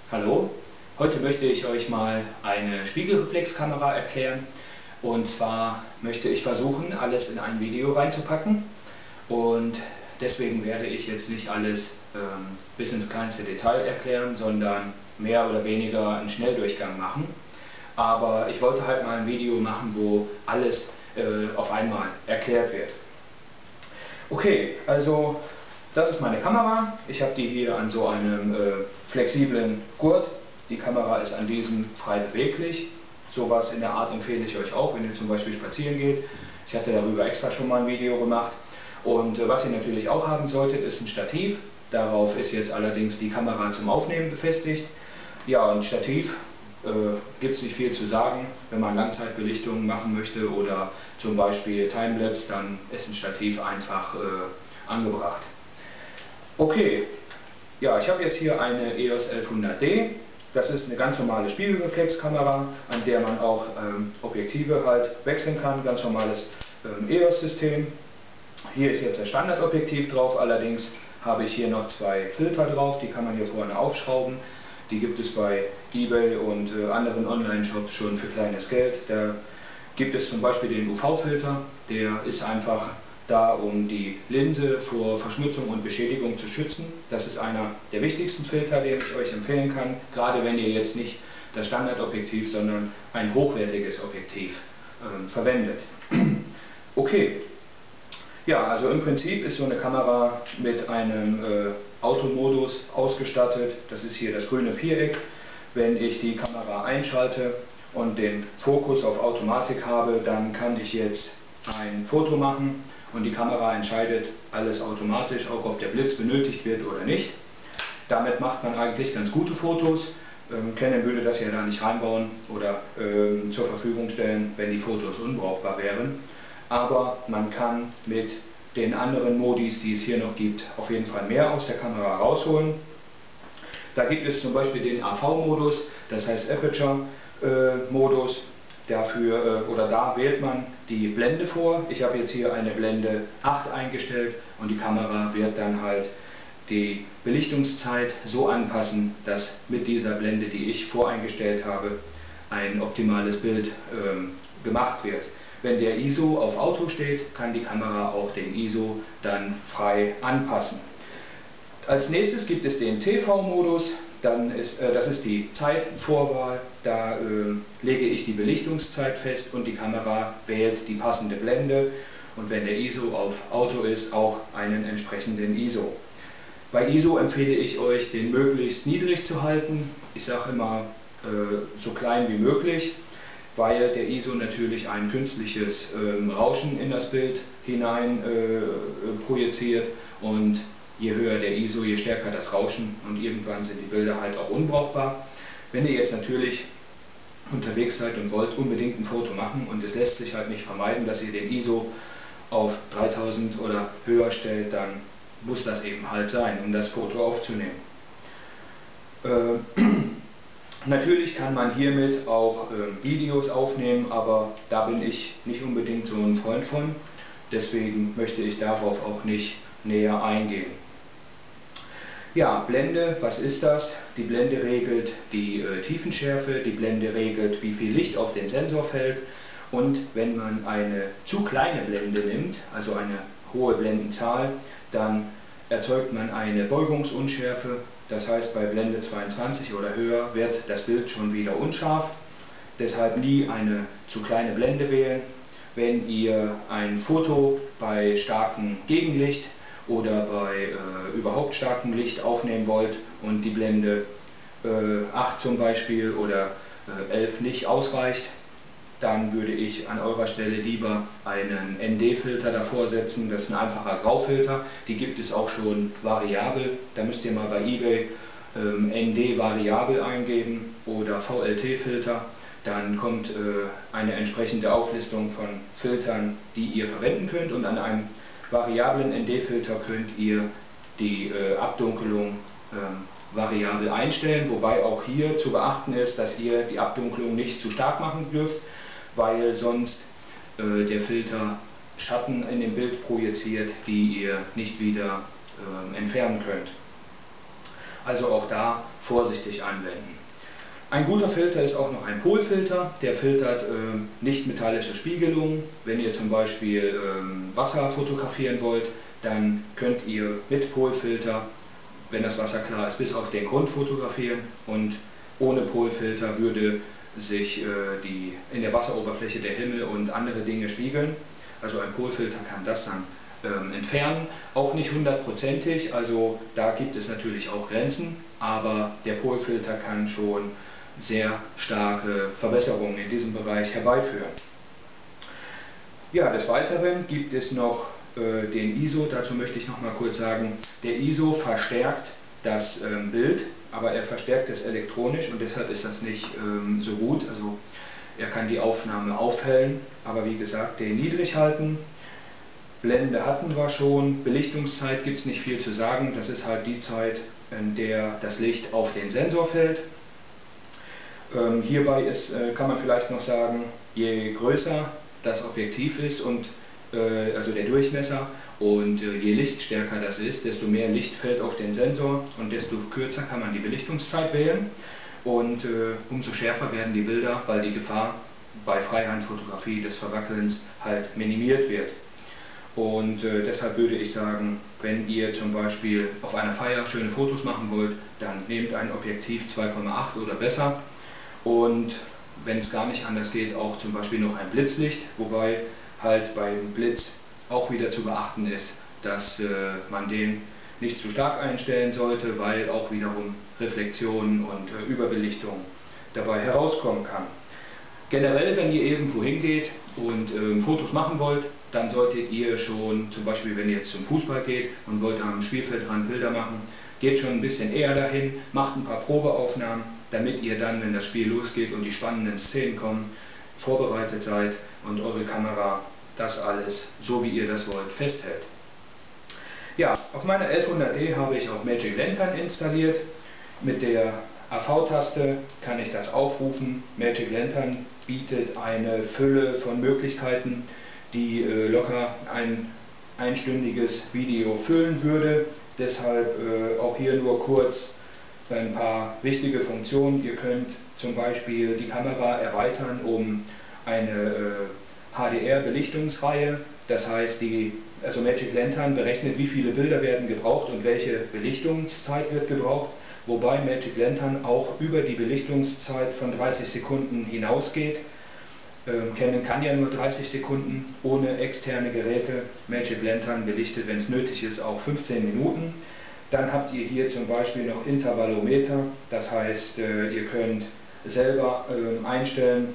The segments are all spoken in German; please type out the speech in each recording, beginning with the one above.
Hallo, heute möchte ich euch mal eine Spiegelreflexkamera erklären, und zwar möchte ich versuchen, alles in ein Video reinzupacken, und deswegen werde ich jetzt nicht alles bis ins kleinste Detail erklären, sondern mehr oder weniger einen Schnelldurchgang machen. Aber ich wollte halt mal ein Video machen, wo alles auf einmal erklärt wird. Okay, also das ist meine Kamera. Ich habe die hier an so einem flexiblen Gurt. Die Kamera ist an diesem frei beweglich. Sowas in der Art empfehle ich euch auch, wenn ihr zum Beispiel spazieren geht. Ich hatte darüber extra schon mal ein Video gemacht. Und was ihr natürlich auch haben solltet, ist ein Stativ. Darauf ist jetzt allerdings die Kamera zum Aufnehmen befestigt. Ja, und Stativ gibt es nicht viel zu sagen. Wenn man Langzeitbelichtungen machen möchte oder zum Beispiel Timelapse, dann ist ein Stativ einfach angebracht. Okay, ja, ich habe jetzt hier eine EOS 1100D. Das ist eine ganz normale Spiegelreflexkamera, an der man auch Objektive halt wechseln kann. Ganz normales EOS-System. Hier ist jetzt das Standardobjektiv drauf, allerdings habe ich hier noch zwei Filter drauf, die kann man hier vorne aufschrauben. Die gibt es bei eBay und anderen Online-Shops schon für kleines Geld. Da gibt es zum Beispiel den UV-Filter, der ist einfach da, um die Linse vor Verschmutzung und Beschädigung zu schützen. Das ist einer der wichtigsten Filter, den ich euch empfehlen kann, gerade wenn ihr jetzt nicht das Standardobjektiv, sondern ein hochwertiges Objektiv verwendet. Okay, ja, also im Prinzip ist so eine Kamera mit einem Automodus ausgestattet. Das ist hier das grüne Viereck. Wenn ich die Kamera einschalte und den Fokus auf Automatik habe, dann kann ich jetzt ein Foto machen und die Kamera entscheidet alles automatisch, auch ob der Blitz benötigt wird oder nicht. Damit macht man eigentlich ganz gute Fotos. Canon würde das ja da nicht reinbauen oder zur Verfügung stellen, wenn die Fotos unbrauchbar wären. Aber man kann mit den anderen Modis, die es hier noch gibt, auf jeden Fall mehr aus der Kamera rausholen. Da gibt es zum Beispiel den AV-Modus, das heißt Aperture-Modus. Da wählt man die Blende vor. Ich habe jetzt hier eine Blende 8 eingestellt und die Kamera wird dann halt die Belichtungszeit so anpassen, dass mit dieser Blende, die ich voreingestellt habe, ein optimales Bild gemacht wird. Wenn der ISO auf Auto steht, kann die Kamera auch den ISO dann frei anpassen. Als nächstes gibt es den TV-Modus. Das ist die Zeitvorwahl. Da lege ich die Belichtungszeit fest und die Kamera wählt die passende Blende. Und wenn der ISO auf Auto ist, auch einen entsprechenden ISO. Bei ISO empfehle ich euch, den möglichst niedrig zu halten. Ich sage immer so klein wie möglich, weil der ISO natürlich ein künstliches Rauschen in das Bild hinein projiziert, und je höher der ISO, je stärker das Rauschen, und irgendwann sind die Bilder halt auch unbrauchbar. Wenn ihr jetzt natürlich unterwegs seid und wollt unbedingt ein Foto machen und es lässt sich halt nicht vermeiden, dass ihr den ISO auf 3000 oder höher stellt, dann muss das eben halt sein, um das Foto aufzunehmen. Natürlich kann man hiermit auch Videos aufnehmen, aber da bin ich nicht unbedingt so ein Freund von. Deswegen möchte ich darauf auch nicht näher eingehen. Ja, Blende, was ist das? Die Blende regelt die Tiefenschärfe, die Blende regelt, wie viel Licht auf den Sensor fällt, und wenn man eine zu kleine Blende nimmt, also eine hohe Blendenzahl, dann erzeugt man eine Beugungsunschärfe. Das heißt, bei Blende 22 oder höher wird das Bild schon wieder unscharf. Deshalb nie eine zu kleine Blende wählen. Wenn ihr ein Foto bei starkem Gegenlicht oder bei überhaupt starkem Licht aufnehmen wollt und die Blende 8 zum Beispiel oder 11 nicht ausreicht, dann würde ich an eurer Stelle lieber einen ND-Filter davor setzen. Das ist ein einfacher Graufilter, die gibt es auch schon variabel. Da müsst ihr mal bei eBay ND variabel eingeben oder VLT-Filter. Dann kommt eine entsprechende Auflistung von Filtern, die ihr verwenden könnt, und an einem variablen ND-Filter könnt ihr die Abdunkelung variabel einstellen, wobei auch hier zu beachten ist, dass ihr die Abdunkelung nicht zu stark machen dürft, weil sonst der Filter Schatten in dem Bild projiziert, die ihr nicht wieder entfernen könnt. Also auch da vorsichtig anwenden. Ein guter Filter ist auch noch ein Polfilter, der filtert nicht-metallische Spiegelungen. Wenn ihr zum Beispiel Wasser fotografieren wollt, dann könnt ihr mit Polfilter, wenn das Wasser klar ist, bis auf den Grund fotografieren, und ohne Polfilter würde sich in der Wasseroberfläche der Himmel und andere Dinge spiegeln. Also ein Polfilter kann das dann entfernen, auch nicht hundertprozentig, also da gibt es natürlich auch Grenzen, aber der Polfilter kann schon sehr starke Verbesserungen in diesem Bereich herbeiführen. Ja, des Weiteren gibt es noch den ISO, dazu möchte ich noch mal kurz sagen, der ISO verstärkt das Bild, aber er verstärkt es elektronisch und deshalb ist das nicht so gut, also er kann die Aufnahme aufhellen, aber wie gesagt, den niedrig halten. Blende hatten wir schon, Belichtungszeit gibt es nicht viel zu sagen, das ist halt die Zeit, in der das Licht auf den Sensor fällt. Hierbei kann man vielleicht noch sagen, je größer das Objektiv ist und also der Durchmesser und je lichtstärker das ist, desto mehr Licht fällt auf den Sensor und desto kürzer kann man die Belichtungszeit wählen und umso schärfer werden die Bilder, weil die Gefahr bei Freihandfotografie des Verwackelns halt minimiert wird. Und deshalb würde ich sagen, wenn ihr zum Beispiel auf einer Feier schöne Fotos machen wollt, dann nehmt ein Objektiv 2,8 oder besser. Und wenn es gar nicht anders geht, auch zum Beispiel noch ein Blitzlicht, wobei halt beim Blitz auch wieder zu beachten ist, dass man den nicht zu stark einstellen sollte, weil auch wiederum Reflexionen und Überbelichtung dabei herauskommen kann. Generell, wenn ihr irgendwo hingeht und Fotos machen wollt, dann solltet ihr schon, zum Beispiel wenn ihr jetzt zum Fußball geht und wollt am Spielfeldrand Bilder machen, geht schon ein bisschen eher dahin, macht ein paar Probeaufnahmen, damit ihr dann, wenn das Spiel losgeht und die spannenden Szenen kommen, vorbereitet seid und eure Kamera das alles, so wie ihr das wollt, festhält. Ja, auf meiner 1100D habe ich auch Magic Lantern installiert. Mit der AV-Taste kann ich das aufrufen. Magic Lantern bietet eine Fülle von Möglichkeiten, die locker ein einstündiges Video füllen würde. Deshalb auch hier nur kurz ein paar wichtige Funktionen. Ihr könnt zum Beispiel die Kamera erweitern um eine HDR-Belichtungsreihe. Das heißt, also Magic Lantern berechnet, wie viele Bilder werden gebraucht und welche Belichtungszeit wird gebraucht. Wobei Magic Lantern auch über die Belichtungszeit von 30 Sekunden hinausgeht. Canon kann ja nur 30 Sekunden ohne externe Geräte. Magic Lantern belichtet, wenn es nötig ist, auch 15 Minuten. Dann habt ihr hier zum Beispiel noch Intervallometer, das heißt, ihr könnt selber einstellen,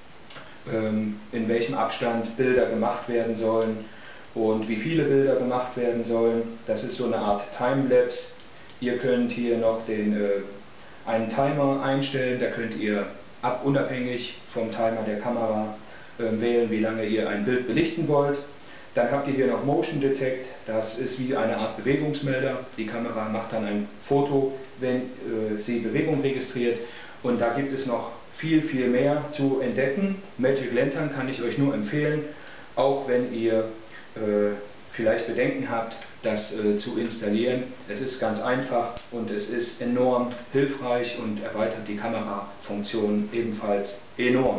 in welchem Abstand Bilder gemacht werden sollen und wie viele Bilder gemacht werden sollen. Das ist so eine Art Timelapse. Ihr könnt hier noch einen Timer einstellen, da könnt ihr unabhängig vom Timer der Kamera wählen, wie lange ihr ein Bild belichten wollt. Dann habt ihr hier noch Motion Detect, das ist wie eine Art Bewegungsmelder. Die Kamera macht dann ein Foto, wenn sie Bewegung registriert, und da gibt es noch viel mehr zu entdecken. Magic Lantern kann ich euch nur empfehlen, auch wenn ihr vielleicht Bedenken habt, das zu installieren. Es ist ganz einfach und es ist enorm hilfreich und erweitert die Kamerafunktion ebenfalls enorm.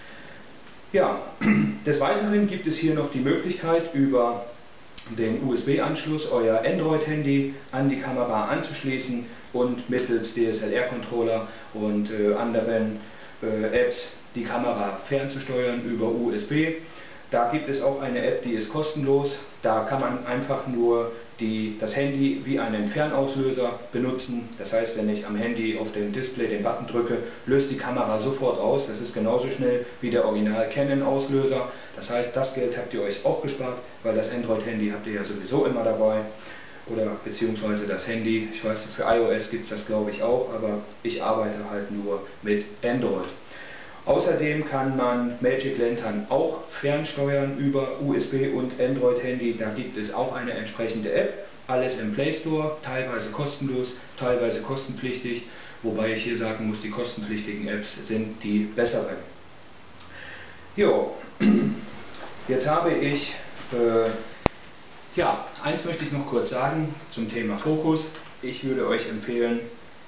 Ja, des Weiteren gibt es hier noch die Möglichkeit, über den USB-Anschluss euer Android-Handy an die Kamera anzuschließen und mittels DSLR-Controller und anderen Apps die Kamera fernzusteuern über USB. Da gibt es auch eine App, die ist kostenlos. Da kann man einfach nur das Handy wie einen Fernauslöser benutzen. Das heißt, wenn ich am Handy auf dem Display den Button drücke, löst die Kamera sofort aus. Das ist genauso schnell wie der Original Canon Auslöser. Das heißt, das Geld habt ihr euch auch gespart, weil das Android-Handy habt ihr ja sowieso immer dabei. Oder beziehungsweise das Handy, ich weiß, für iOS gibt es das glaube ich auch, aber ich arbeite halt nur mit Android. Außerdem kann man Magic Lantern auch fernsteuern über USB und Android-Handy. Da gibt es auch eine entsprechende App. Alles im Play Store, teilweise kostenlos, teilweise kostenpflichtig. Wobei ich hier sagen muss, die kostenpflichtigen Apps sind die besseren. Jo, jetzt habe ich, ja, eins möchte ich noch kurz sagen zum Thema Fokus. Ich würde euch empfehlen,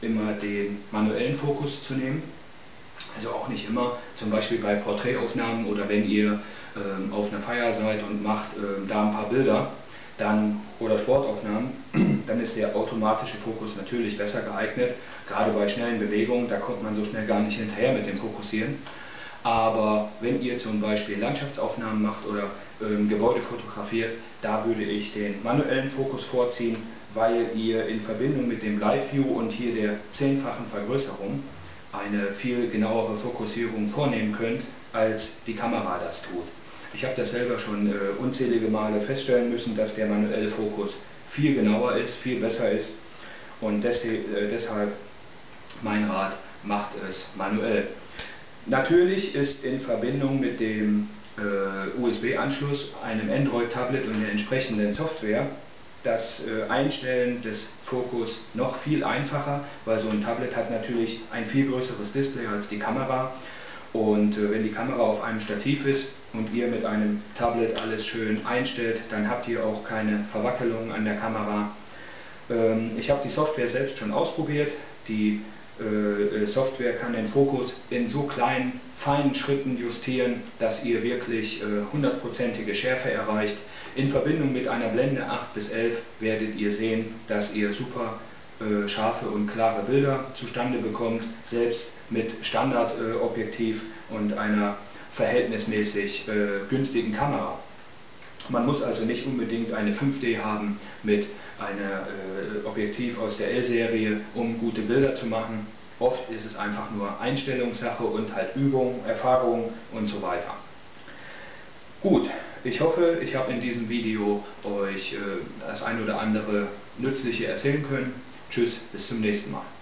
immer den manuellen Fokus zu nehmen. Also auch nicht immer, zum Beispiel bei Porträtaufnahmen oder wenn ihr auf einer Feier seid und macht da ein paar Bilder oder Sportaufnahmen, dann ist der automatische Fokus natürlich besser geeignet. Gerade bei schnellen Bewegungen, da kommt man so schnell gar nicht hinterher mit dem Fokussieren. Aber wenn ihr zum Beispiel Landschaftsaufnahmen macht oder Gebäude fotografiert, da würde ich den manuellen Fokus vorziehen, weil ihr in Verbindung mit dem Live View und hier der 10-fachen Vergrößerung eine viel genauere Fokussierung vornehmen könnt, als die Kamera das tut. Ich habe das selber schon unzählige Male feststellen müssen, dass der manuelle Fokus viel genauer ist, viel besser ist, und deshalb mein Rat, macht es manuell. Natürlich ist in Verbindung mit dem USB-Anschluss, einem Android-Tablet und der entsprechenden Software das Einstellen des Fokus noch viel einfacher, weil so ein Tablet hat natürlich ein viel größeres Display als die Kamera, und wenn die Kamera auf einem Stativ ist und ihr mit einem Tablet alles schön einstellt, dann habt ihr auch keine Verwackelungen an der Kamera. Ich habe die Software selbst schon ausprobiert. Die Software kann den Fokus in so kleinen, feinen Schritten justieren, dass ihr wirklich 100%ige Schärfe erreicht. In Verbindung mit einer Blende 8:11 werdet ihr sehen, dass ihr super scharfe und klare Bilder zustande bekommt, selbst mit Standardobjektiv und einer verhältnismäßig günstigen Kamera. Man muss also nicht unbedingt eine 5D haben mit einem Objektiv aus der L-Serie, um gute Bilder zu machen. Oft ist es einfach nur Einstellungssache und halt Übung, Erfahrung und so weiter. Gut, ich hoffe, ich habe in diesem Video euch das ein oder andere Nützliche erzählen können. Tschüss, bis zum nächsten Mal.